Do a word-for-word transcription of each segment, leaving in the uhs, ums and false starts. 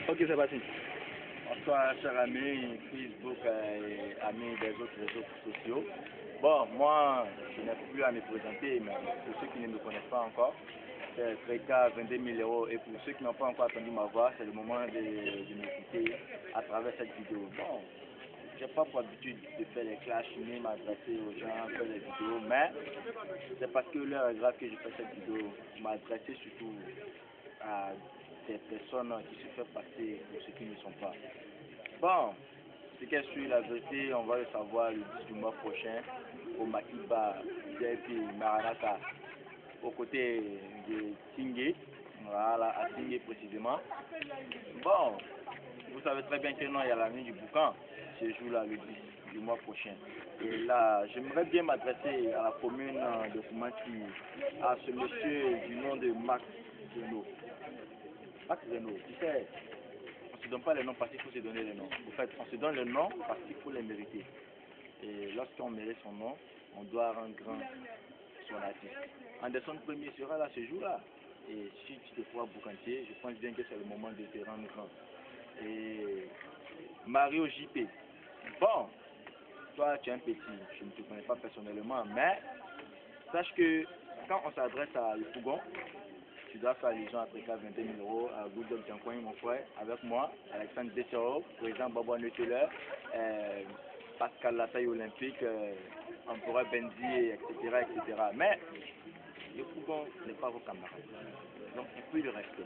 Ok, c'est parti. Bonsoir, chers amis Facebook et amis des autres réseaux sociaux. Bon, moi, je n'ai plus à me présenter, mais pour ceux qui ne me connaissent pas encore, c'est Treka vingt-deux mille euros. Et pour ceux qui n'ont pas encore entendu ma voix, c'est le moment de, de m'écouter à travers cette vidéo. Bon, je n'ai pas pour habitude de faire les clashs, ni m'adresser aux gens, faire des vidéos, mais c'est parce que l'heure est grave que je fais cette vidéo. M'adresser surtout à des personnes qui se font passer pour ceux qui ne sont pas. Bon, ce qu'est sur la vérité, on va le savoir le dix du mois prochain au Makiba J P Maranatha, aux côtés de Tingé, voilà, à Tingé précisément. Bon, vous savez très bien que non, il y a la nuit du boucan, ce jour-là, le dix du mois prochain. Et là, j'aimerais bien m'adresser à la commune de Koumanti, à ce monsieur du nom de Max Renault. Max Renault, tu sais, on ne se donne pas les noms parce qu'il faut se donner les noms. En fait, on se donne les noms parce qu'il faut les mériter. Et lorsqu'on mérite son nom, on doit rendre grand son artiste. Anderson Premier sera là ce jour-là. Et si tu te crois boucantier, je pense bien que c'est le moment de te rendre grand. Et Mario J P. Bon, toi tu es un petit, je ne te connais pas personnellement, mais sache que quand on s'adresse à Yopougon, tu dois faire allusion à Treka vingt-deux mille euros, à Goudom Tiancoin, mon frère, avec moi, Alexandre Dessero, président Baba Neteler, euh, Pascal Lataille Olympique, euh, Ampora Benzi, et cetera, et cetera. Mais le Fougon n'est pas vos camarades. Donc un peu de respect.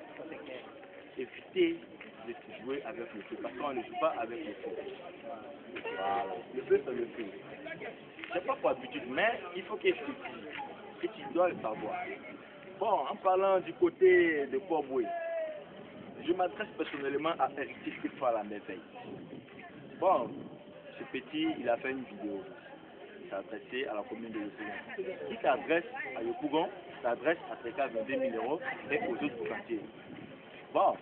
Évitez de jouer avec le feu, parce qu'on ne joue pas avec le feu. Voilà. Le feu, c'est le feu. C'est pas pour habitude, mais il faut que tu et tu dois le savoir. Bon, en parlant du côté de Port-Boué, je m'adresse personnellement à Héritier Stéphane à la merveille. Bon, ce petit, il a fait une vidéo. Il s'est adressé à la commune de Yopougon. Il s'adresse à Yopougon, il s'adresse à Treka vingt-deux mille euros et aux autres boucantiers. Bon,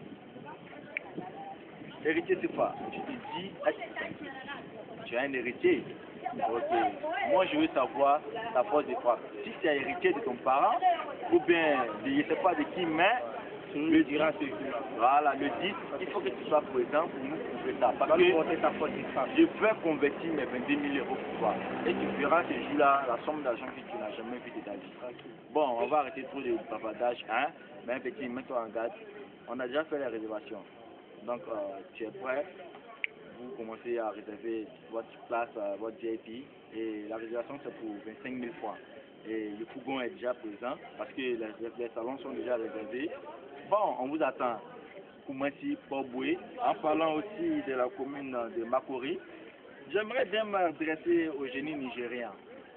Héritier Stéphane, je te dis, être boucantier. Tu es un héritier. Ok. Moi, je veux savoir ta force de frappe. Si c'est héritier de ton parent, ou bien, je ne sais pas de qui, mais le dira ce jour. Voilà, le dix, il faut que tu sois présent pour nous prouver ça. Parce que ta force de frappe. Je veux convertir mes vingt-deux mille euros pour toi. Et tu verras ce jour-là la somme d'argent que tu n'as jamais vu de ta vie. Bon, on va arrêter trop de bavardage, hein. Mais un petit, mets-toi en garde. On a déjà fait les réservations. Donc, euh, tu es prêt? Vous commencez à réserver votre place, votre V I P, et la réservation c'est pour vingt-cinq mille francs. Et le Fougon est déjà présent parce que les, les salons sont déjà réservés. Bon, on vous attend. Koumanti, Port-Boué. En parlant aussi de la commune de Makori, j'aimerais bien m'adresser au génie nigérien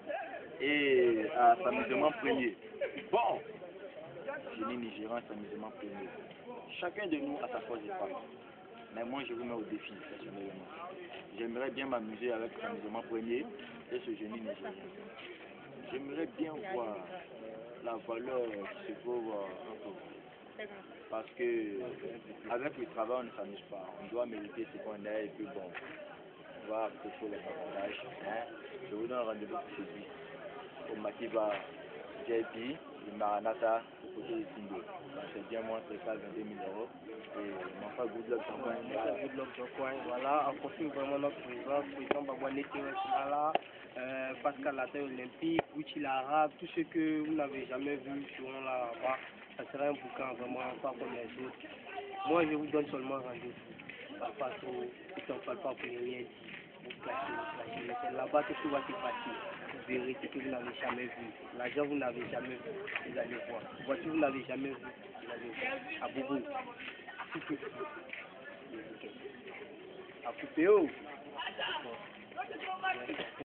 et à s'amusement premier. Bon, génie nigérien, s'amusement premier. Chacun de nous a sa force de frappe. Mais moi, je vous mets au défi, personnellement. J'aimerais bien m'amuser avec l'amusement premier et ce génie nigérien. J'aimerais bien voir la valeur qui se trouve entre vous. Parce que avec le travail, on ne s'amuse pas. On doit mériter ce qu'on a et puis bon, on va arrêter pour les bavardages. Hein. Je vous donne rendez-vous pour ce but. Au Makiba J P, le Maranatha, au côté de Tingo. C'est bien moi, c'est ça, vingt-deux mille euros. Et mon frère Goodluck Tiancoin. Goodluck Tiancoin, voilà, on continue vraiment notre présence, président Baba Neteler là, euh, Pascal Lataille Olympique, Gucci l'Arabe, tout ce que vous n'avez jamais vu seront là là-bas. Ça sera un bouquin vraiment pas comme les autres. Moi, je vous donne seulement rendez-vous. Pas pas trop, si on ne parle pas pour rien dire. Vous clashez, vous clashez. Mais c'est là-bas que tout va se passer. Vous verrez ce que vous n'avez jamais vu. L'argent, vous n'avez jamais vu. Vous allez voir. La voiture, vous n'avez jamais vu. Vous allez voir. À Bobo. Tout que à couper haut.